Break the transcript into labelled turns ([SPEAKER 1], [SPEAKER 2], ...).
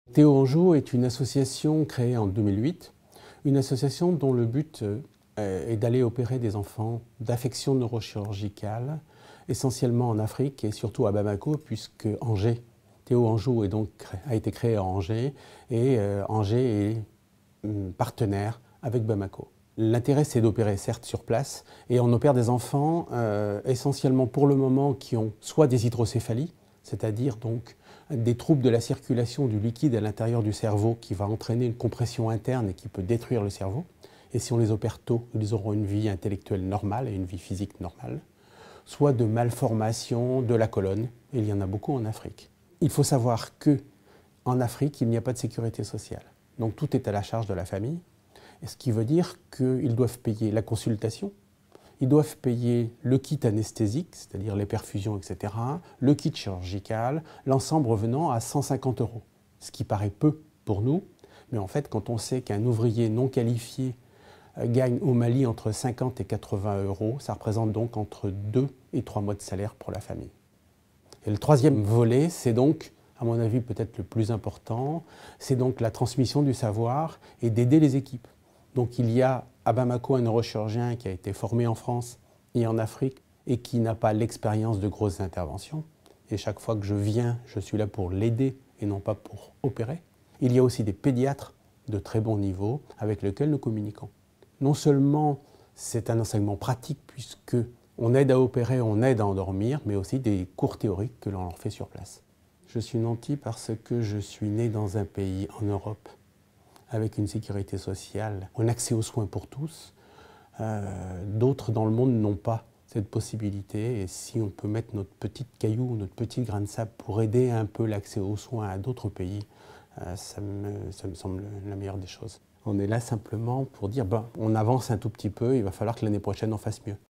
[SPEAKER 1] Théo Anjou est une association créée en 2008, une association dont le but est d'aller opérer des enfants d'affections neurochirurgicales, essentiellement en Afrique et surtout à Bamako, puisque Théo Anjou a été créé à Angers et Angers est partenaire avec Bamako. L'intérêt, c'est d'opérer certes sur place et on opère des enfants essentiellement pour le moment qui ont soit des hydrocéphalies, c'est-à-dire donc des troubles de la circulation du liquide à l'intérieur du cerveau qui va entraîner une compression interne et qui peut détruire le cerveau. Et si on les opère tôt, ils auront une vie intellectuelle normale et une vie physique normale. Soit de malformation de la colonne, et il y en a beaucoup en Afrique. Il faut savoir qu'en Afrique, il n'y a pas de sécurité sociale. Donc tout est à la charge de la famille, ce qui veut dire qu'ils doivent payer la consultation, ils doivent payer le kit anesthésique, c'est-à-dire les perfusions, etc., le kit chirurgical, l'ensemble revenant à 150 €, ce qui paraît peu pour nous, mais en fait, quand on sait qu'un ouvrier non qualifié gagne au Mali entre 50 et 80 €, ça représente donc entre 2 et 3 mois de salaire pour la famille. Et le troisième volet, c'est donc, à mon avis peut-être le plus important, c'est donc la transmission du savoir et d'aider les équipes. Donc il y a à Bamako un neurochirurgien qui a été formé en France et en Afrique et qui n'a pas l'expérience de grosses interventions. Et chaque fois que je viens, je suis là pour l'aider et non pas pour opérer. Il y a aussi des pédiatres de très bon niveau avec lesquels nous communiquons. Non seulement c'est un enseignement pratique puisque on aide à opérer, on aide à endormir, mais aussi des cours théoriques que l'on leur fait sur place. Je suis nanti parce que je suis né dans un pays en Europe avec une sécurité sociale, un accès aux soins pour tous. D'autres dans le monde n'ont pas cette possibilité. Et si on peut mettre notre petit caillou, notre petit grain de sable pour aider un peu l'accès aux soins à d'autres pays, ça me semble la meilleure des choses. On est là simplement pour dire, on avance un tout petit peu, il va falloir que l'année prochaine on fasse mieux.